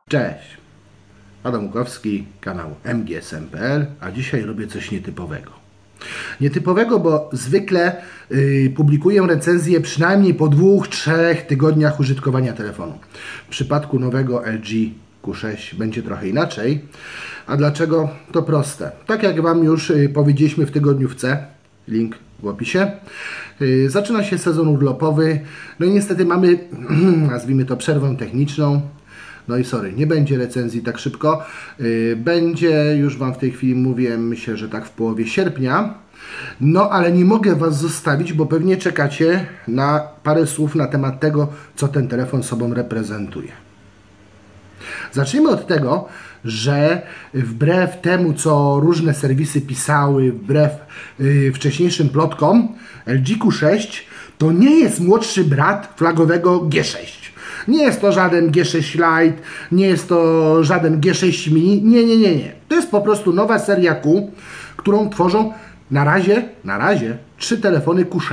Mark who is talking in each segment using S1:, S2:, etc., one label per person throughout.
S1: Cześć, Adam Łukowski, kanał mgsm.pl, a dzisiaj robię coś nietypowego. Nietypowego, bo zwykle publikuję recenzję przynajmniej po 2-3 tygodniach użytkowania telefonu. W przypadku nowego LG Q6 będzie trochę inaczej. A dlaczego? To proste. Tak jak Wam już powiedzieliśmy w tygodniu w C, link w opisie, zaczyna się sezon urlopowy, no i niestety mamy, nazwijmy to, przerwę techniczną. No i sorry, nie będzie recenzji tak szybko. Będzie, już Wam w tej chwili mówię, myślę, że tak w połowie sierpnia. No ale nie mogę Was zostawić, bo pewnie czekacie na parę słów na temat tego, co ten telefon sobą reprezentuje. Zacznijmy od tego, że wbrew temu, co różne serwisy pisały, wbrew wcześniejszym plotkom, LG Q6 to nie jest młodszy brat flagowego G6. Nie jest to żaden G6 Lite, nie jest to żaden G6 Mini, nie. To jest po prostu nowa seria Q, którą tworzą na razie 3 telefony Q6.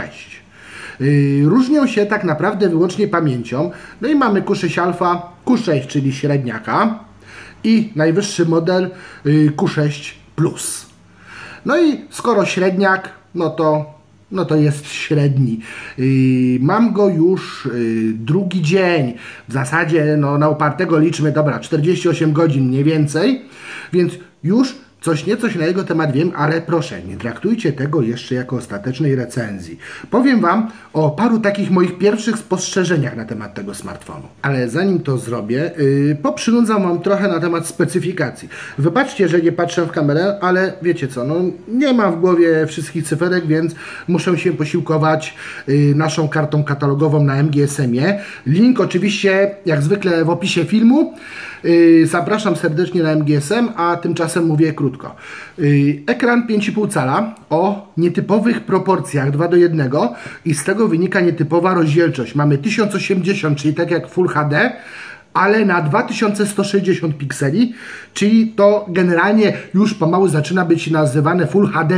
S1: Różnią się tak naprawdę wyłącznie pamięcią. No i mamy Q6 Alpha, Q6, czyli średniaka i najwyższy model Q6 Plus. No i skoro średniak, no to jest średni. Mam go już drugi dzień. W zasadzie no, na upartego liczmy, dobra, 48 godzin mniej więcej, więc już coś niecoś na jego temat wiem, ale proszę, nie traktujcie tego jeszcze jako ostatecznej recenzji. Powiem Wam o paru takich moich pierwszych spostrzeżeniach na temat tego smartfonu. Ale zanim to zrobię, poprzynudzam Wam trochę na temat specyfikacji. Wybaczcie, że nie patrzę w kamerę, ale wiecie co, no nie mam w głowie wszystkich cyferek, więc muszę się posiłkować naszą kartą katalogową na MGSM-ie. Link oczywiście, jak zwykle w opisie filmu. Zapraszam serdecznie na MGSM, a tymczasem mówię krótko. Ekran 5,5 cala o nietypowych proporcjach 2:1 i z tego wynika nietypowa rozdzielczość. Mamy 1080, czyli tak jak Full HD, ale na 2160 pikseli, czyli to generalnie już pomału zaczyna być nazywane Full HD+.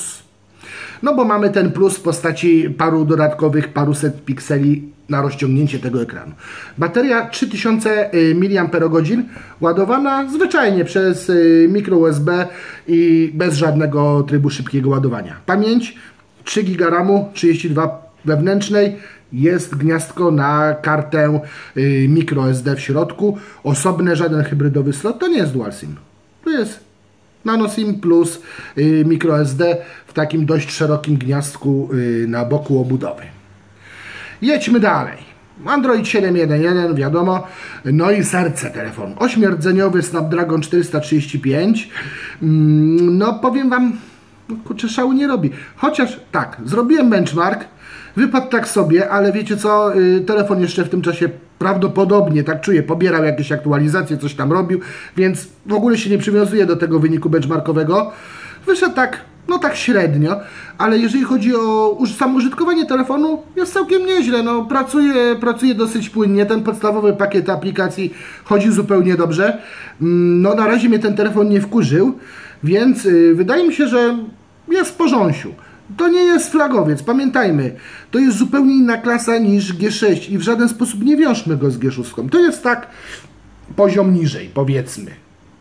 S1: No bo mamy ten plus w postaci paru dodatkowych, paruset pikseli na rozciągnięcie tego ekranu. Bateria 3000 mAh, ładowana zwyczajnie przez mikro USB i bez żadnego trybu szybkiego ładowania. Pamięć 3 GB RAMu, 32 wewnętrznej, jest gniazdko na kartę micro SD w środku. Osobny, żaden hybrydowy slot, to nie jest dual SIM. To jest nano SIM plus micro SD w takim dość szerokim gniazdku na boku obudowy. Jedźmy dalej. Android 7.1.1, wiadomo. No i serce telefonu. 8-rdzeniowy Snapdragon 435. No powiem Wam, kurczę, szału nie robi. Chociaż tak, zrobiłem benchmark. Wypadł tak sobie, ale wiecie co? Telefon jeszcze w tym czasie prawdopodobnie, tak czuję, pobierał jakieś aktualizacje, coś tam robił, więc w ogóle się nie przywiązuje do tego wyniku benchmarkowego. Wyszedł tak, no tak średnio, ale jeżeli chodzi o samo użytkowanie telefonu, jest całkiem nieźle. No, pracuje dosyć płynnie, ten podstawowy pakiet aplikacji chodzi zupełnie dobrze. No na razie mnie ten telefon nie wkurzył, więc wydaje mi się, że jest w porządku. To nie jest flagowiec, pamiętajmy, to jest zupełnie inna klasa niż G6 i w żaden sposób nie wiążmy go z G6. To jest tak poziom niżej, powiedzmy.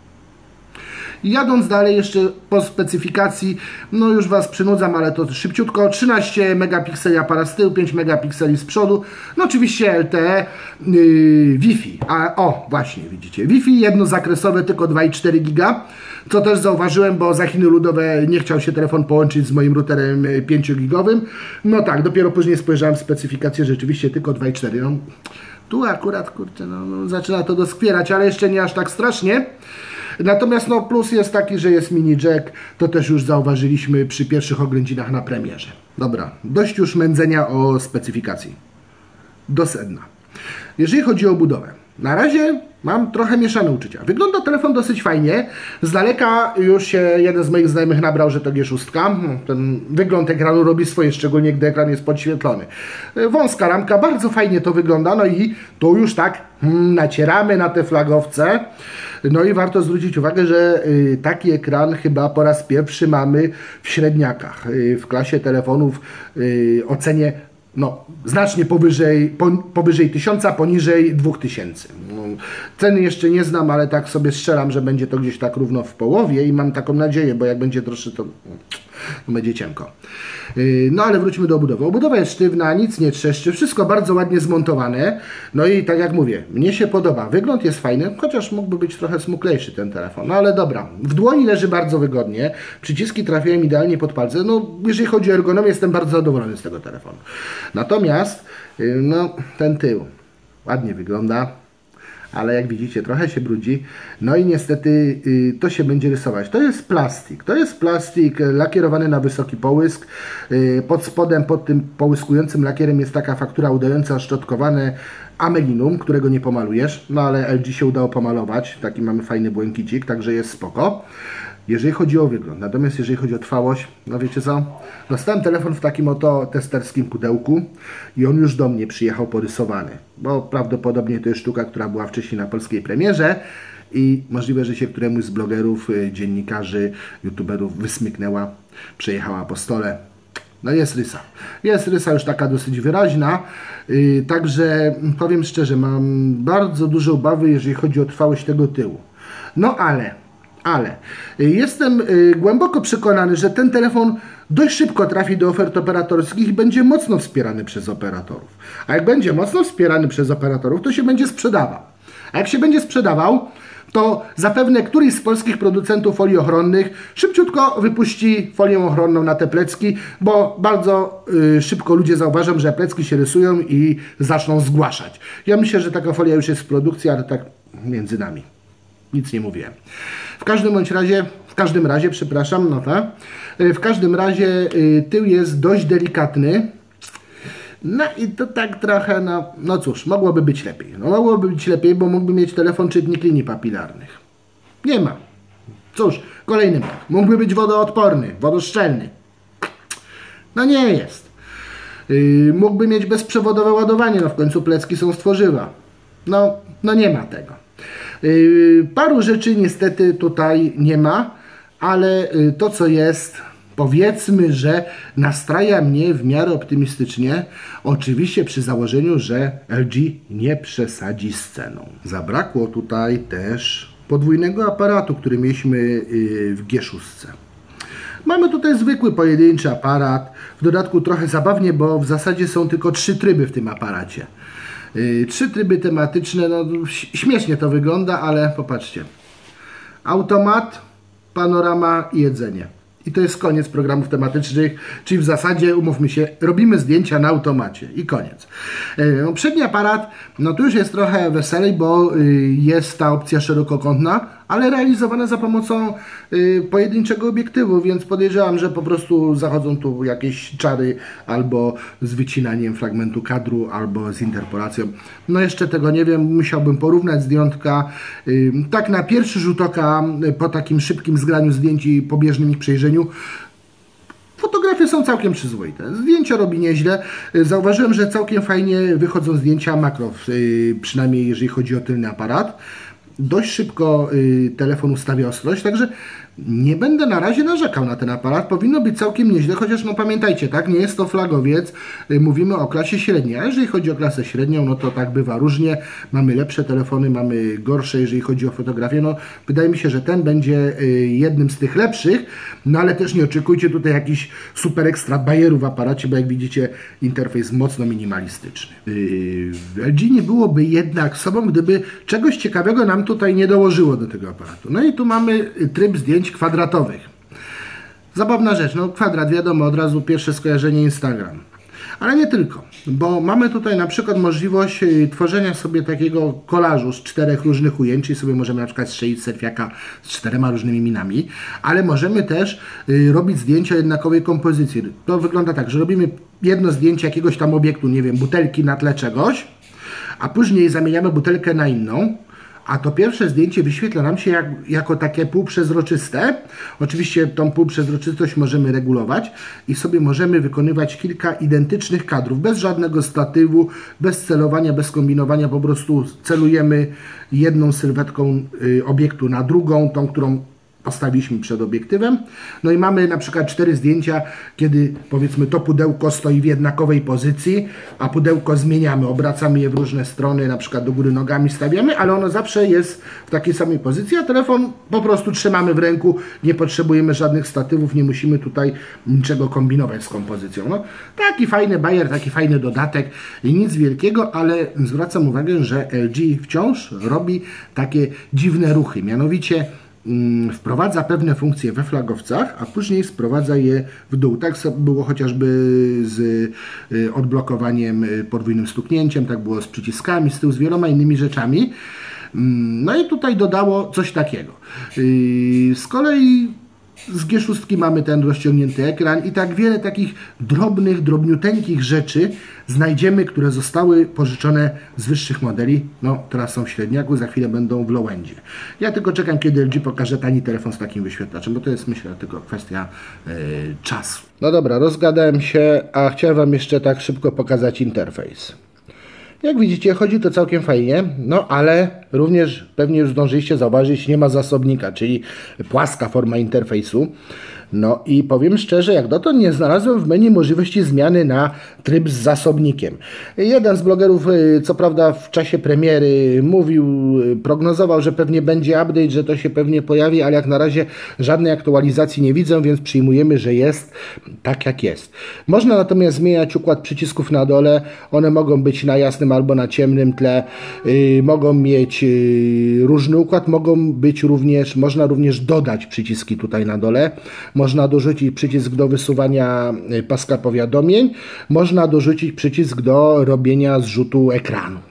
S1: Jadąc dalej jeszcze po specyfikacji, no już Was przynudzam, ale to szybciutko. 13 megapikseli aparat z tyłu, 5 megapikseli z przodu. No oczywiście LTE, Wi-Fi. A o, właśnie widzicie, Wi-Fi jednozakresowe, tylko 2,4 giga. Co też zauważyłem, bo za Chiny ludowe nie chciał się telefon połączyć z moim routerem 5-gigowym. No tak, dopiero później spojrzałem w specyfikację, rzeczywiście tylko 2,4. No, tu akurat, kurczę, no, zaczyna to doskwierać, ale jeszcze nie aż tak strasznie. Natomiast no, plus jest taki, że jest mini jack, to też już zauważyliśmy przy pierwszych oględzinach na premierze. Dobra, dość już mędzenia o specyfikacji. Do sedna. Jeżeli chodzi o budowę, na razie mam trochę mieszane uczucia. Wygląda telefon dosyć fajnie. Z daleka już się jeden z moich znajomych nabrał, że to G6. Ten wygląd ekranu robi swoje, szczególnie gdy ekran jest podświetlony. Wąska ramka, bardzo fajnie to wygląda. No i tu już tak nacieramy na te flagowce. No i warto zwrócić uwagę, że taki ekran chyba po raz pierwszy mamy w średniakach. W klasie telefonów o cenie no, znacznie powyżej 1000, poniżej 2000. No, ceny jeszcze nie znam, ale tak sobie strzelam, że będzie to gdzieś tak równo w połowie i mam taką nadzieję, bo jak będzie droższy, to będzie cienko. No ale wróćmy do obudowy. Obudowa jest sztywna, nic nie trzeszczy, wszystko bardzo ładnie zmontowane. No i tak jak mówię, mnie się podoba. Wygląd jest fajny, chociaż mógłby być trochę smuklejszy ten telefon. No ale dobra, w dłoni leży bardzo wygodnie. Przyciski trafiają idealnie pod palce. No jeżeli chodzi o ergonomię, jestem bardzo zadowolony z tego telefonu. Natomiast, no ten tył ładnie wygląda, ale jak widzicie trochę się brudzi, no i niestety to się będzie rysować. To jest plastik lakierowany na wysoki połysk, pod spodem, pod tym połyskującym lakierem jest taka faktura udająca szczotkowane amelinum, którego nie pomalujesz, no ale LG się udało pomalować, taki mamy fajny błękicik, także jest spoko. Jeżeli chodzi o wygląd, natomiast jeżeli chodzi o trwałość, no wiecie co? Dostałem telefon w takim oto testerskim pudełku i on już do mnie przyjechał porysowany, bo prawdopodobnie to jest sztuka, która była wcześniej na polskiej premierze i możliwe, że się któremuś z blogerów, dziennikarzy, youtuberów wysmyknęła, przejechała po stole. No jest rysa. Jest rysa już taka dosyć wyraźna, także powiem szczerze, mam bardzo duże obawy, jeżeli chodzi o trwałość tego tyłu. No ale jestem głęboko przekonany, że ten telefon dość szybko trafi do ofert operatorskich i będzie mocno wspierany przez operatorów. A jak będzie mocno wspierany przez operatorów, to się będzie sprzedawał. A jak się będzie sprzedawał, to zapewne któryś z polskich producentów folii ochronnych szybciutko wypuści folię ochronną na te plecki, bo bardzo szybko ludzie zauważą, że plecki się rysują i zaczną zgłaszać. Ja myślę, że taka folia już jest w produkcji, ale tak między nami. Nic nie mówiłem. W każdym razie, przepraszam, no tak. W każdym razie tył jest dość delikatny. No i to tak trochę, no cóż, mogłoby być lepiej. No mogłoby być lepiej, bo mógłby mieć telefon czytnik linii papilarnych. Nie ma. Cóż, kolejny brak. Mógłby być wodoodporny, wodoszczelny. No nie jest. Mógłby mieć bezprzewodowe ładowanie, no w końcu plecki są z tworzywa. No nie ma tego. Paru rzeczy niestety tutaj nie ma, ale to co jest, powiedzmy, że nastraja mnie w miarę optymistycznie, oczywiście przy założeniu, że LG nie przesadzi z ceną. Zabrakło tutaj też podwójnego aparatu, który mieliśmy w G6. Mamy tutaj zwykły pojedynczy aparat, w dodatku trochę zabawnie, bo w zasadzie są tylko 3 tryby w tym aparacie. 3 tryby tematyczne, no śmiesznie to wygląda, ale popatrzcie. Automat, panorama i jedzenie. I to jest koniec programów tematycznych, czyli w zasadzie, umówmy się, robimy zdjęcia na automacie i koniec. No, przedni aparat, no tu już jest trochę weselej, bo jest ta opcja szerokokątna, ale realizowana za pomocą pojedynczego obiektywu, więc podejrzewam, że po prostu zachodzą tu jakieś czary albo z wycinaniem fragmentu kadru, albo z interpolacją. No jeszcze tego nie wiem, musiałbym porównać zdjęcia. Tak na pierwszy rzut oka, po takim szybkim zgraniu zdjęć i pobieżnym ich przejrzeniu, fotografie są całkiem przyzwoite. Zdjęcia robi nieźle. Zauważyłem, że całkiem fajnie wychodzą zdjęcia makro, przynajmniej jeżeli chodzi o tylny aparat. Dość szybko telefon ustawia ostrość, także nie będę na razie narzekał na ten aparat. Powinno być całkiem nieźle, chociaż no pamiętajcie, tak, nie jest to flagowiec, mówimy o klasie średniej, a jeżeli chodzi o klasę średnią, no to tak bywa różnie. Mamy lepsze telefony, mamy gorsze, jeżeli chodzi o fotografię. No wydaje mi się, że ten będzie jednym z tych lepszych, no ale też nie oczekujcie tutaj jakichś super ekstra bajerów w aparacie, bo jak widzicie, interfejs mocno minimalistyczny. LG nie byłoby jednak sobą, gdyby czegoś ciekawego nam tutaj nie dołożyło do tego aparatu. No i tu mamy tryb zdjęć kwadratowych. Zabawna rzecz, no kwadrat, wiadomo, od razu pierwsze skojarzenie Instagram. Ale nie tylko, bo mamy tutaj na przykład możliwość tworzenia sobie takiego kolażu z 4 różnych ujęć, czyli sobie możemy na przykład strzelić selfiaka z 4 różnymi minami, ale możemy też robić zdjęcia jednakowej kompozycji. To wygląda tak, że robimy jedno zdjęcie jakiegoś tam obiektu, nie wiem, butelki na tle czegoś, a później zamieniamy butelkę na inną, a to pierwsze zdjęcie wyświetla nam się jako takie półprzezroczyste. Oczywiście tą półprzezroczystość możemy regulować i sobie możemy wykonywać kilka identycznych kadrów, bez żadnego statywu, bez celowania, bez kombinowania, po prostu celujemy jedną sylwetką obiektu na drugą, tą, którą postawiliśmy przed obiektywem, no i mamy na przykład 4 zdjęcia, kiedy powiedzmy to pudełko stoi w jednakowej pozycji, a pudełko zmieniamy, obracamy je w różne strony, na przykład do góry nogami stawiamy, ale ono zawsze jest w takiej samej pozycji, a telefon po prostu trzymamy w ręku, nie potrzebujemy żadnych statywów, nie musimy tutaj niczego kombinować z kompozycją. No, taki fajny bajer, taki fajny dodatek, nic wielkiego, ale zwracam uwagę, że LG wciąż robi takie dziwne ruchy, mianowicie wprowadza pewne funkcje we flagowcach, a później sprowadza je w dół. Tak było chociażby z odblokowaniem podwójnym stuknięciem, tak było z przyciskami, z tyłu, z wieloma innymi rzeczami. No i tutaj dodało coś takiego. Z kolei z G6 mamy ten rozciągnięty ekran i tak wiele takich drobnych, drobniuteńkich rzeczy znajdziemy, które zostały pożyczone z wyższych modeli. No, teraz są w średniaku, za chwilę będą w low-endzie. Ja tylko czekam, kiedy LG pokaże tani telefon z takim wyświetlaczem, bo to jest, myślę, tylko kwestia czasu. No dobra, rozgadałem się, a chciałem Wam jeszcze tak szybko pokazać interfejs. Jak widzicie, chodzi to całkiem fajnie, no ale również pewnie już zdążyliście zauważyć, nie ma zasobnika, czyli płaska forma interfejsu. No i powiem szczerze, jak dotąd nie znalazłem w menu możliwości zmiany na tryb z zasobnikiem. Jeden z blogerów, co prawda w czasie premiery mówił, prognozował, że pewnie będzie update, że to się pewnie pojawi, ale jak na razie żadnej aktualizacji nie widzę, więc przyjmujemy, że jest tak jak jest. Można natomiast zmieniać układ przycisków na dole, one mogą być na jasnym albo na ciemnym tle, mogą mieć różny układ, można również dodać przyciski tutaj na dole. Można dorzucić przycisk do wysuwania paska powiadomień, można dorzucić przycisk do robienia zrzutu ekranu.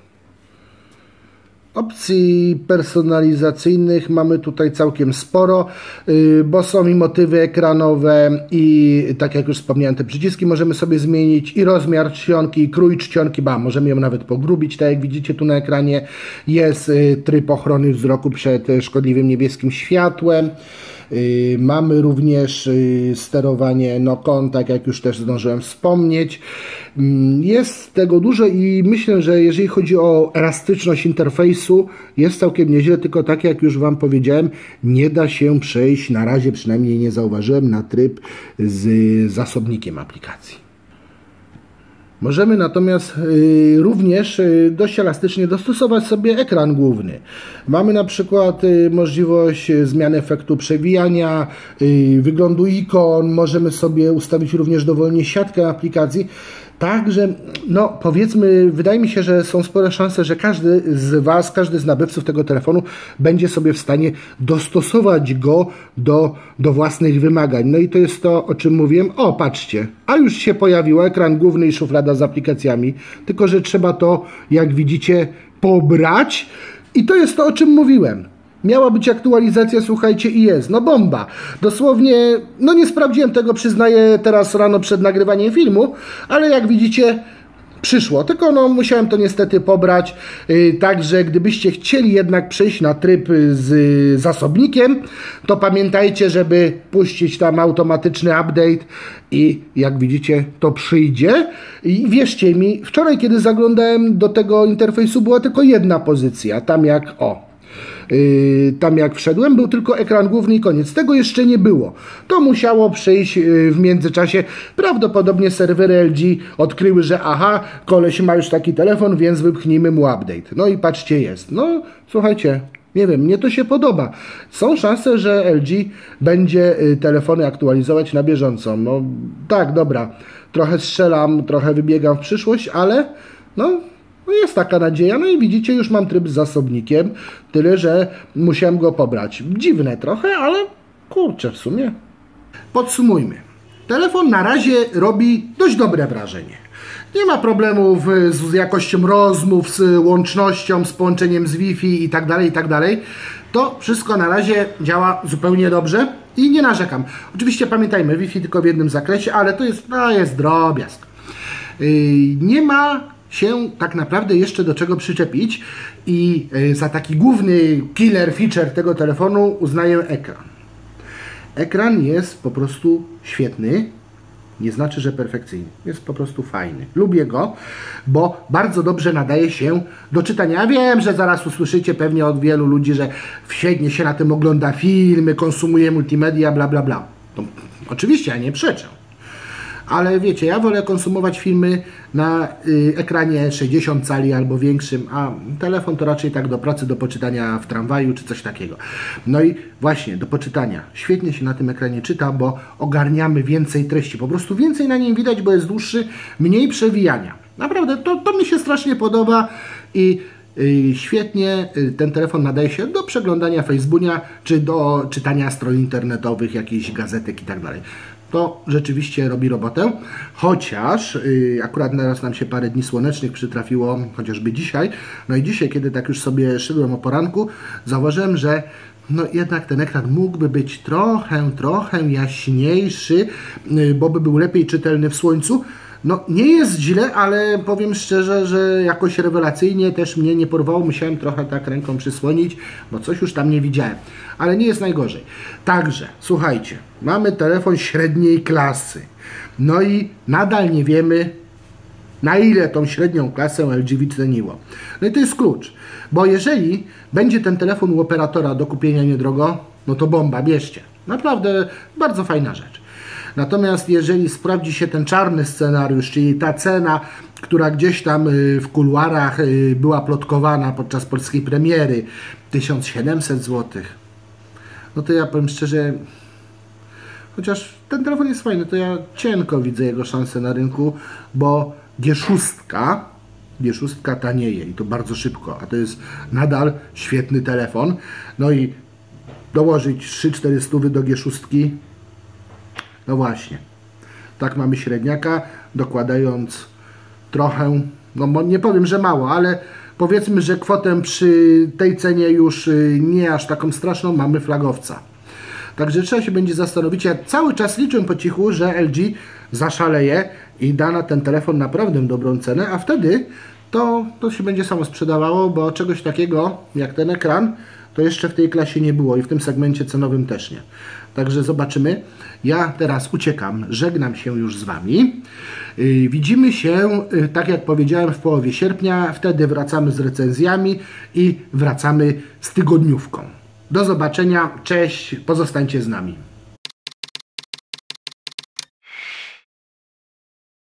S1: Opcji personalizacyjnych mamy tutaj całkiem sporo, bo są i motywy ekranowe i tak jak już wspomniałem, te przyciski możemy sobie zmienić i rozmiar czcionki, i krój czcionki, możemy ją nawet pogrubić, tak jak widzicie tu na ekranie. Jest tryb ochrony wzroku przed szkodliwym niebieskim światłem. Mamy również sterowanie Nokon, tak jak już też zdążyłem wspomnieć. Jest tego dużo i myślę, że jeżeli chodzi o elastyczność interfejsu, jest całkiem nieźle, tylko tak jak już Wam powiedziałem, nie da się przejść, na razie przynajmniej nie zauważyłem, na tryb z zasobnikiem aplikacji. Możemy natomiast również dość elastycznie dostosować sobie ekran główny. Mamy na przykład możliwość zmiany efektu przewijania, wyglądu ikon, możemy sobie ustawić również dowolnie siatkę aplikacji. Także, no powiedzmy, wydaje mi się, że są spore szanse, że każdy z Was, każdy z nabywców tego telefonu będzie sobie w stanie dostosować go do własnych wymagań. No i to jest to, o czym mówiłem. O, patrzcie, a już się pojawił ekran główny i szuflada z aplikacjami, tylko że trzeba to, jak widzicie, pobrać i to jest to, o czym mówiłem. Miała być aktualizacja, słuchajcie, i jest. No bomba. Dosłownie, no nie sprawdziłem tego, przyznaję, teraz rano przed nagrywaniem filmu, ale jak widzicie, przyszło. Tylko no musiałem to niestety pobrać. Także gdybyście chcieli jednak przejść na tryb z zasobnikiem, to pamiętajcie, żeby puścić tam automatyczny update i jak widzicie, to przyjdzie. I wierzcie mi, wczoraj kiedy zaglądałem do tego interfejsu, była tylko jedna pozycja. Tam jak wszedłem, był tylko ekran główny i koniec. Tego jeszcze nie było. To musiało przejść w międzyczasie. Prawdopodobnie serwery LG odkryły, że aha, koleś ma już taki telefon, więc wypchnijmy mu update. No i patrzcie, jest. No, słuchajcie, nie wiem, mnie to się podoba. Są szanse, że LG będzie telefony aktualizować na bieżąco. No tak, dobra. Trochę strzelam, trochę wybiegam w przyszłość, ale no jest taka nadzieja, no i widzicie, już mam tryb z zasobnikiem, tyle, że musiałem go pobrać. Dziwne trochę, ale kurczę, w sumie. Podsumujmy. Telefon na razie robi dość dobre wrażenie. Nie ma problemów z jakością rozmów, z łącznością, z połączeniem z Wi-Fi i tak dalej. To wszystko na razie działa zupełnie dobrze i nie narzekam. Oczywiście pamiętajmy, Wi-Fi tylko w jednym zakresie, ale to jest drobiazg. Nie ma się tak naprawdę jeszcze do czego przyczepić i za taki główny killer feature tego telefonu uznaję ekran. Ekran jest po prostu świetny. nie znaczy, że perfekcyjny. Jest po prostu fajny. Lubię go, bo bardzo dobrze nadaje się do czytania. Ja wiem, że zaraz usłyszycie pewnie od wielu ludzi, że świetnie się na tym ogląda filmy, konsumuje multimedia, bla bla bla. To oczywiście ja nie przeczę. Ale wiecie, ja wolę konsumować filmy na ekranie 60 cali albo większym, a telefon to raczej tak do pracy, do poczytania w tramwaju czy coś takiego. No i właśnie, do poczytania. Świetnie się na tym ekranie czyta, bo ogarniamy więcej treści. Po prostu więcej na nim widać, bo jest dłuższy, mniej przewijania. Naprawdę, to mi się strasznie podoba i świetnie ten telefon nadaje się do przeglądania Facebooka, czy do czytania stron internetowych, jakichś gazetek i tak dalej. To rzeczywiście robi robotę, chociaż akurat teraz nam się parę dni słonecznych przytrafiło, chociażby dzisiaj. No i dzisiaj, kiedy tak już sobie szedłem o poranku, zauważyłem, że no jednak ten ekran mógłby być trochę jaśniejszy, bo by był lepiej czytelny w słońcu. No nie jest źle, ale powiem szczerze, że jakoś rewelacyjnie też mnie nie porwało. Musiałem trochę tak ręką przysłonić, bo coś już tam nie widziałem. Ale nie jest najgorzej. Także, słuchajcie, mamy telefon średniej klasy. No i nadal nie wiemy, na ile tą średnią klasę LG wyceniło. No i to jest klucz, bo jeżeli będzie ten telefon u operatora do kupienia niedrogo, no to bomba, bierzcie. Naprawdę bardzo fajna rzecz. Natomiast jeżeli sprawdzi się ten czarny scenariusz, czyli ta cena, która gdzieś tam w kuluarach była plotkowana podczas polskiej premiery, 1700 zł, no to ja powiem szczerze, chociaż ten telefon jest fajny, to ja cienko widzę jego szanse na rynku, bo G6 tanieje i to bardzo szybko, a to jest nadal świetny telefon. No i dołożyć 3-4 stówy do G6, no właśnie, tak mamy średniaka, dokładając trochę, no nie powiem, że mało, ale powiedzmy, że kwotę przy tej cenie już nie aż taką straszną, mamy flagowca. Także trzeba się będzie zastanowić. Ja cały czas liczę po cichu, że LG zaszaleje i da na ten telefon naprawdę dobrą cenę, a wtedy to się będzie samo sprzedawało, bo czegoś takiego jak ten ekran to jeszcze w tej klasie nie było i w tym segmencie cenowym też nie. Także zobaczymy. Ja teraz uciekam, żegnam się już z Wami. Widzimy się, tak jak powiedziałem, w połowie sierpnia. Wtedy wracamy z recenzjami i wracamy z tygodniówką. Do zobaczenia, cześć, pozostańcie z nami.